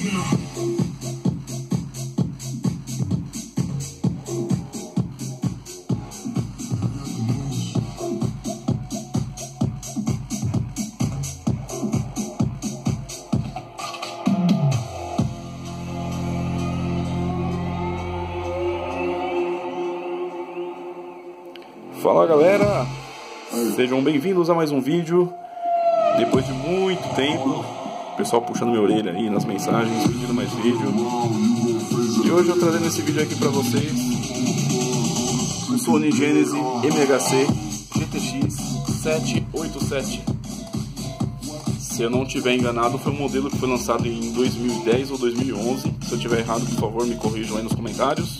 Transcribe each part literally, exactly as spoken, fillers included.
Fala galera, sejam bem-vindos a mais um vídeo. Depois de muito tempo, o pessoal puxando minha orelha aí nas mensagens, pedindo mais vídeo. E hoje eu trazendo esse vídeo aqui pra vocês, o Sony Genesis M H C G T X setecentos e oitenta e sete. Se eu não estiver enganado, foi um modelo que foi lançado em dois mil e dez ou dois mil e onze. Se eu estiver errado, por favor, me corrijam aí nos comentários.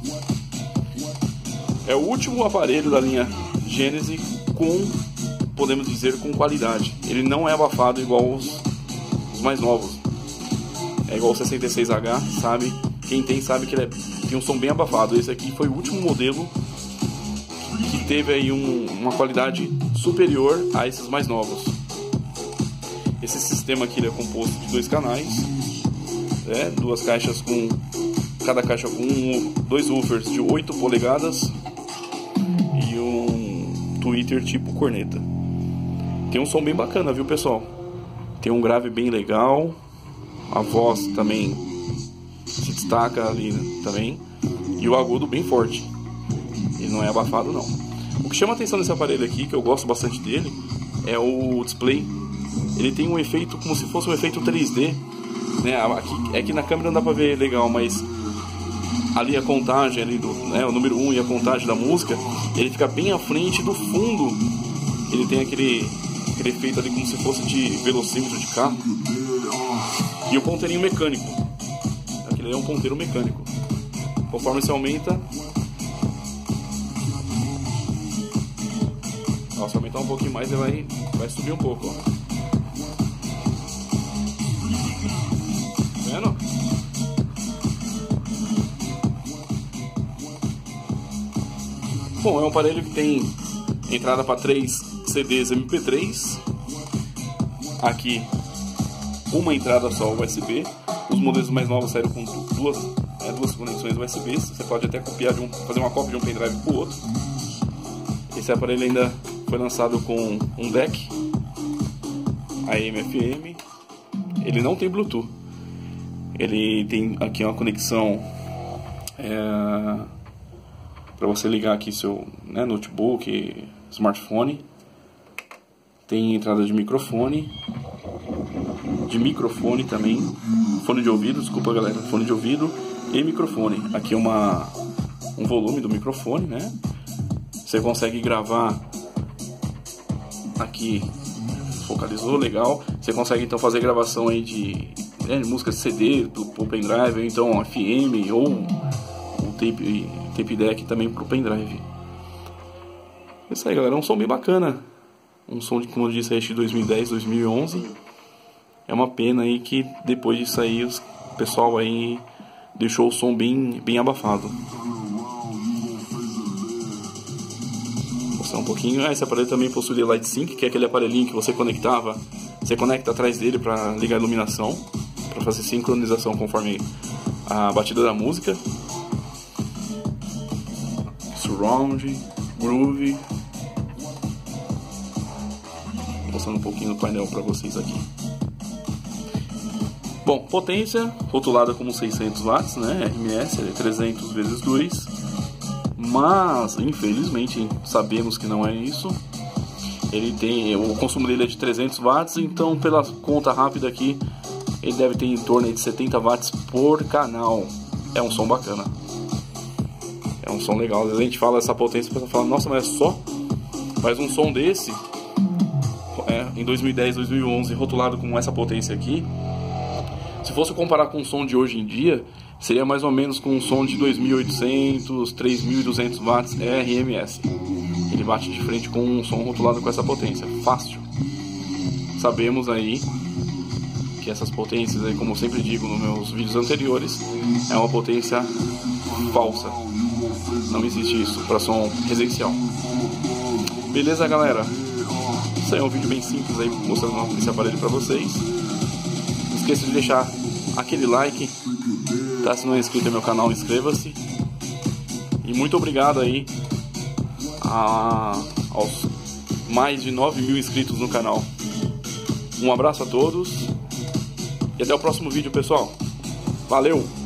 É o último aparelho da linha Genesis com, podemos dizer, com qualidade. Ele não é abafado igual os, os mais novos. É igual o sessenta e seis H, sabe? Quem tem sabe que ele é, tem um som bem abafado. Esse aqui foi o último modelo que teve aí um, uma qualidade superior a esses mais novos. Esse sistema aqui ele é composto de dois canais, né? Duas caixas com... Cada caixa com um, dois woofers de oito polegadas e um tweeter tipo corneta. Tem um som bem bacana, viu pessoal? Tem um grave bem legal, a voz também se destaca ali também, e o agudo bem forte. Ele não é abafado não. O que chama a atenção desse aparelho aqui, que eu gosto bastante dele, é o display. Ele tem um efeito como se fosse um efeito três D, né? Aqui, é que na câmera não dá pra ver legal, mas ali a contagem ali do, né, o número um e a contagem da música, ele fica bem à frente do fundo. Ele tem aquele, aquele efeito ali como se fosse de velocímetro de carro. E o ponteirinho mecânico. Aquele é um ponteiro mecânico. Conforme você aumenta, ó, se aumentar um pouquinho mais, ele vai, vai subir um pouco, ó. Tá vendo? Bom, é um aparelho que tem entrada para três C Ds M P três. Aqui uma entrada só U S B. Os modelos mais novos saíram com duas, é, duas conexões U S B. Você pode até copiar de um, fazer uma cópia de um pendrive para o outro. Esse aparelho ainda foi lançado com um deck A M F M. Ele não tem Bluetooth. Ele tem aqui uma conexão é, para você ligar aqui seu, né, notebook, smartphone. Tem entrada de microfone, de microfone também, fone de ouvido, desculpa galera, fone de ouvido e microfone. Aqui é uma, um volume do microfone, né? Você consegue gravar aqui, focalizou, legal. Você consegue então fazer gravação aí de, né, de música C D, do, do pendrive, ou então F M ou um tape, tape deck também pro pendrive. Isso aí galera, é um som bem bacana. Um som de, como eu disse, de dois mil e dez, dois mil e onze. É uma pena aí que depois disso aí o pessoal aí deixou o som bem, bem abafado. Vou mostrar um pouquinho. Ah, esse aparelho também possui Light Sync, que é aquele aparelhinho que você conectava, você conecta atrás dele para ligar a iluminação, para fazer sincronização conforme a batida da música. Surround, Groove. Mostrando um pouquinho do painel para vocês aqui. Bom, potência rotulada como seiscentos watts, né? R M S é trezentos vezes dois, mas infelizmente sabemos que não é isso. Ele tem, o consumo dele é de trezentos watts, então pela conta rápida aqui ele deve ter em torno de setenta watts por canal. É um som bacana, é um som legal. A gente fala essa potência, a pessoa fala, nossa, mas é só, mas um som desse é, em dois mil e dez, dois mil e onze, rotulado com essa potência aqui, se fosse comparar com o som de hoje em dia, seria mais ou menos com um som de dois mil e oitocentos, três mil e duzentos watts R M S. Ele bate de frente com um som rotulado com essa potência, fácil. Sabemos aí que essas potências aí, como eu sempre digo nos meus vídeos anteriores, é uma potência falsa. Não existe isso para som residencial. Beleza galera? Isso aí é um vídeo bem simples aí mostrando esse aparelho para vocês. Não esqueça de deixar aquele like. Tá, se não é inscrito no meu canal, inscreva-se. E muito obrigado aí a, aos mais de nove mil inscritos no canal. Um abraço a todos e até o próximo vídeo, pessoal. Valeu!